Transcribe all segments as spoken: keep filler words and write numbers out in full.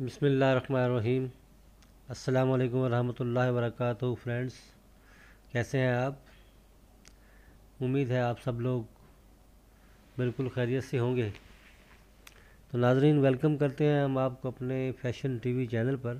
بسم اللہ الرحمن الرحیم۔ السلام علیکم ورحمۃ اللہ وبرکاتہ۔ فرینڈس، کیسے ہیں آپ؟ امید ہے آپ سب لوگ بالکل خیریت سے ہوں گے۔ تو ناظرین، ویلکم کرتے ہیں ہم آپ کو اپنے فیشن ٹی وی چینل پر۔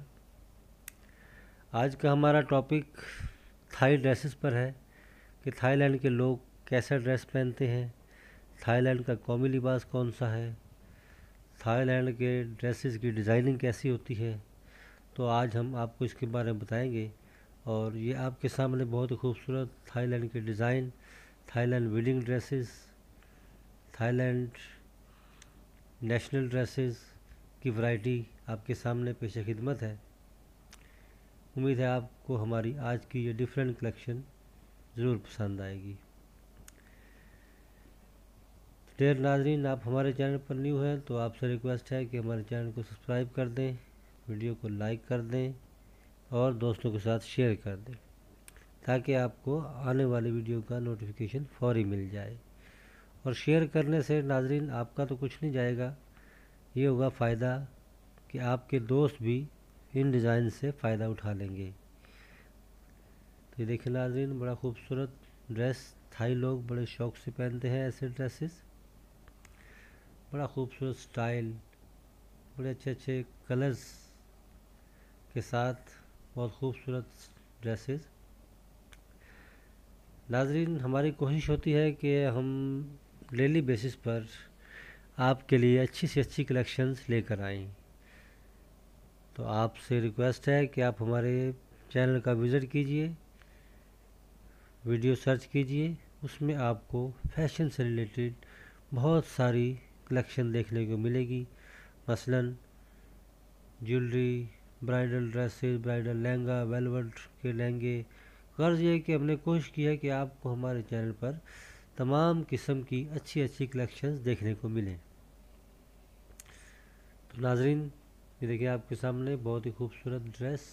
آج کا ہمارا ٹاپک تھائی ڈریسز پر ہے کہ تھائی لینڈ کے لوگ کیسا ڈریس پہنتے ہیں، تھائی لینڈ کا قومی لباس کون سا ہے، تھائی لینڈ کے ڈریسز کی ڈیزائننگ کیسی ہوتی ہے۔ تو آج ہم آپ کو اس کے بارے میں بتائیں گے، اور یہ آپ کے سامنے بہت ہی خوبصورت تھائی لینڈ کے design, Thailand wedding dresses, Thailand national dresses کی ورائٹی آپ کے سامنے پیش خدمت ہے۔ امید ہے آپ کو ہماری آج کی یہ ڈیفرنٹ کلیکشن ضرور پسند آئے گی۔ ڈیئر ناظرین، آپ ہمارے چینل پر نیو ہیں تو آپ سے ریکویسٹ ہے کہ ہمارے چینل کو سبسکرائب کر دیں، ویڈیو کو لائک کر دیں اور دوستوں کے ساتھ شیئر کر دیں، تاکہ آپ کو آنے والی ویڈیو کا نوٹیفیکیشن فوری مل جائے۔ اور شیئر کرنے سے ناظرین آپ کا تو کچھ نہیں جائے گا، یہ ہوگا فائدہ کہ آپ کے دوست بھی ان ڈیزائن سے فائدہ اٹھا لیں گے۔ تو یہ دیکھیں ناظرین، بڑا خوبصورت ڈریس، تھائی لوگ بڑے شوق سے پہنتے ہیں ایسے ڈریسز۔ بڑا خوبصورت سٹائل، بڑے اچھے اچھے کلرز کے ساتھ بہت خوبصورت ڈریسز۔ ناظرین، ہماری کوشش ہوتی ہے کہ ہم ڈیلی بیسس پر آپ کے لیے اچھی سے اچھی کلیکشنز لے کر آئیں۔ تو آپ سے ریکویسٹ ہے کہ آپ ہمارے چینل کا وزٹ کیجئے، ویڈیو سرچ کیجئے، اس میں آپ کو فیشن سے ریلیٹڈ بہت ساری کلیکشن دیکھنے کو ملے گی، مثلا jewellery, bridal dresses, bridal lehenga, velvet کے لہنگے۔ غرض یہ ہے کہ ہم نے کوشش کی ہے کہ آپ کو ہمارے چینل پر تمام قسم کی اچھی اچھی کلیکشنز دیکھنے کو ملیں۔ تو ناظرین، یہ دیکھیں آپ کے سامنے بہت ہی خوبصورت ڈریس۔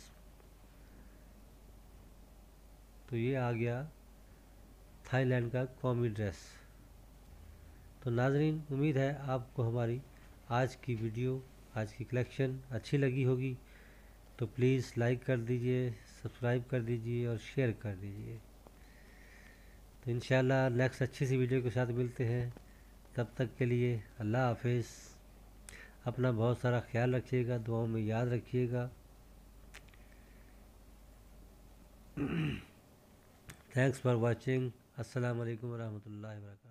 تو یہ آ گیا تھائی لینڈ کا قومی ڈریس۔ تو ناظرین، امید ہے آپ کو ہماری آج کی ویڈیو، آج کی کلیکشن اچھی لگی ہوگی، تو پلیز لائک کر دیجئے، سبسکرائب کر دیجئے اور شیئر کر دیجئے۔ تو انشاءاللہ نیکسٹ اچھی سی ویڈیو کے ساتھ ملتے ہیں، تب تک کے لیے اللہ حافظ۔ اپنا بہت سارا خیال رکھیے گا، دعاؤں میں یاد رکھیے گا۔ Thanks for watching. السلام علیکم ورحمۃ اللہ وبرکاتہ۔